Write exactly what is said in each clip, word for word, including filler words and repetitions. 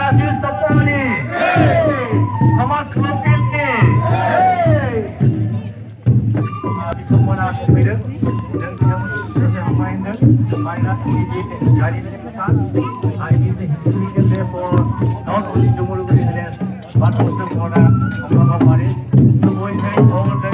Akasius Toppo ni, Thomas philopilill ni. Di semua nak beda dan yang saya main dan mainan ini jadi dari kesan. I is a historical day for not only Dumoruguri but also for the Hembrom. So we thank all the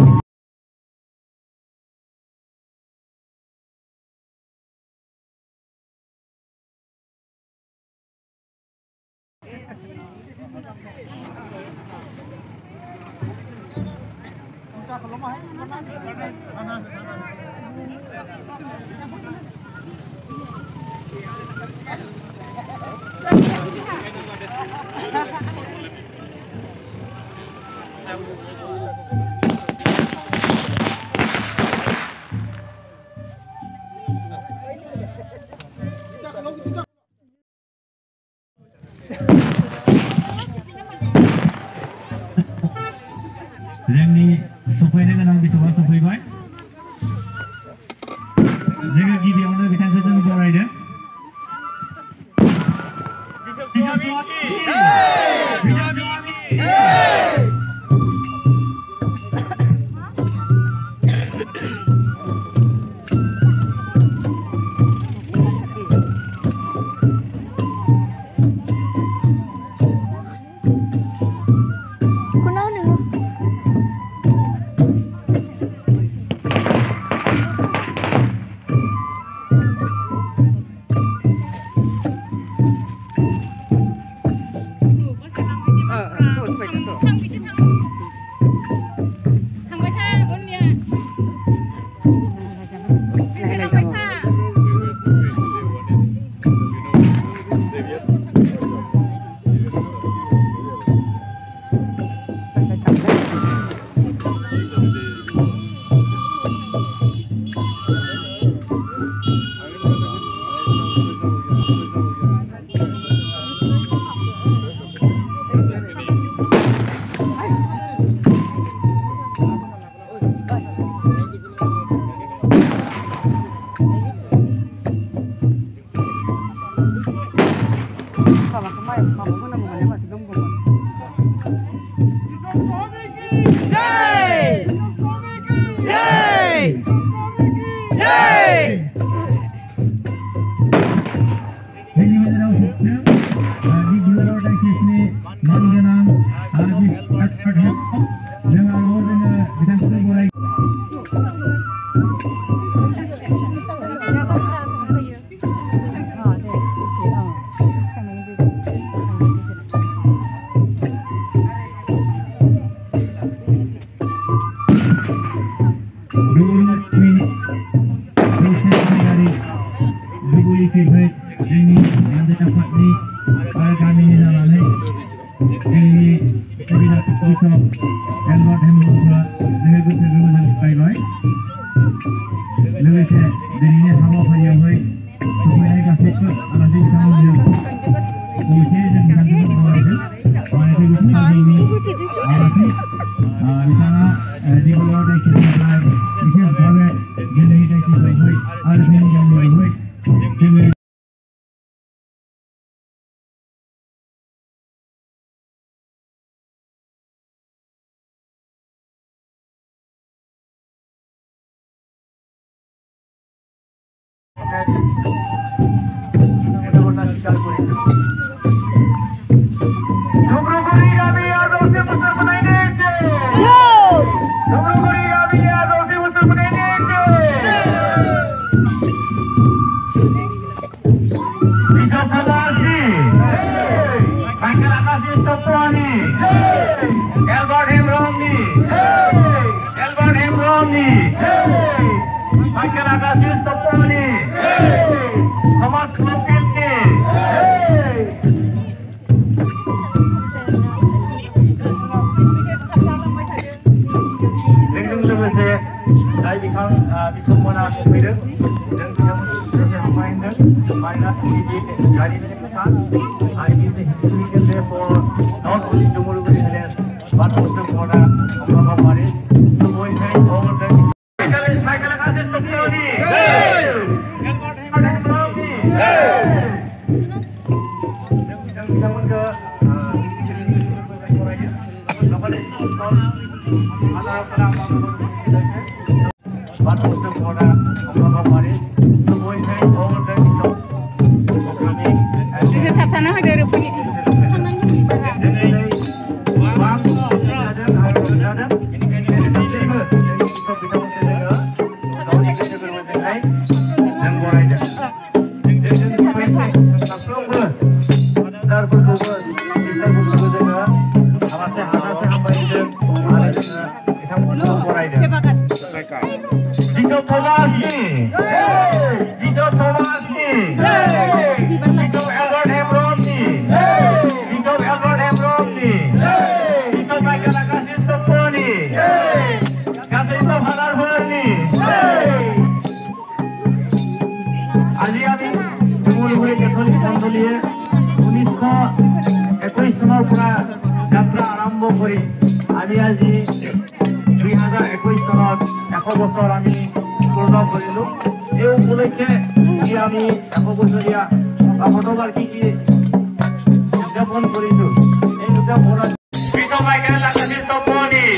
Rengni sopainya kan bisa bawa sopai baik. Rengga gigi owner kita kerja ni boleh dia. Bisa suami, bisa suami. Dumoruguri kami ada usia besar menaik ni. Dumoruguri kami ada usia besar menaik ni. Rev Thomas ni, Rev Micheal Akasius Toppo ni, Rev Hembrom ni, Rev Hembrom ni, Rev Micheal Akasius Toppo ni, Thomas philopilill ni. Saya dikang di semua nak beda dan yang saya main dan mainan ini jadi dari kesan. I is a historical day for not only Dumoruguri but also for the Hembrom. So we thank all the Rev Micheal Akasius Toppo ni, Rev Hembrom ni. Dan kita D D of Bongaigaon, D D of Thomas, D D of Hembrom, D D of Hembrom, D D of Micheal Akasius Toppo, D D of আজি আমি ডুমুরুগুৰি Catholic মণ্ডলীয়ে উনিশ একৈশ চনৰ পৰা যাত্ৰা আৰম্ভ কৰি আমি আজি দুই হাজাৰ একৈশ চনত এশ বছৰ আমি পূৰ্ণ কৰিলো। এই উপলক্ষে আমি এশ বছৰীয়া শতবাৰ্ষিকী উদযাপন কৰিছো। এই উদযাপনত Rev Micheal Akasius Toppo,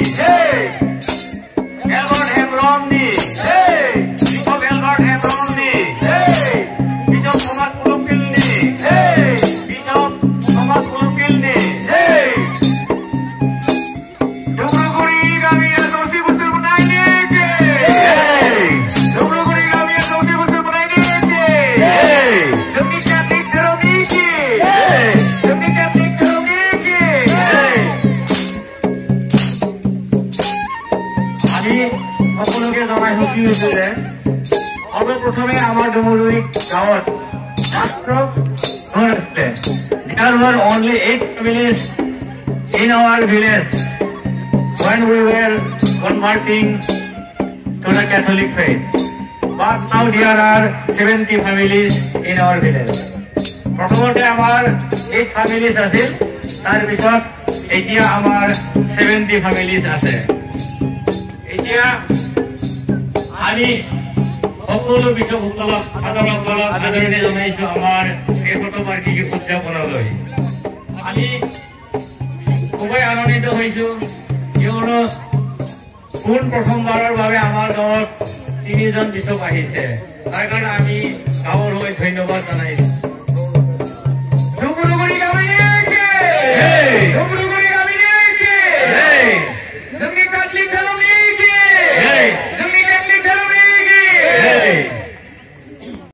Rev-Albert Hembrom, Rev-Albert Hembrom, Rev Thomas philopilill, Rev Thomas philopilill, Dumoruguri kami asosiasi besar menaik, Dumoruguri kami asosiasi besar menaik, demi Katolik teroniki, demi Katolik teroniki. Ani সকলোকে জনাই সুখী হৈছো যে সৰ্বপ্ৰথমে আমাৰ ডুমুরুগুৰি গাঁৱত There were only eight families in our village when we were converting to the Catholic faith. But now there are seventy families in our village. প্ৰথমতে আমাৰ eight families আছিল, তাৰ পিছত এতিয়া আমাৰ seventy families আছে। এতিয়া আমি সকলো বিশ্বভক্তক সাধাৰণসকলক আদৰণি জনাইছো আমাৰ এই শতবাৰ্ষিকী উদযাপনলৈ। আমি খুবেই আনন্দিত হৈছো কিয়নো পোন প্ৰথমবাৰৰ বাবে আমাৰ গাঁৱত তিনিজন বিশ্বপ আহিছে। তাৰ কাৰণে আমি গাঁৱৰ হৈ ধন্যবাদ জনাইছো।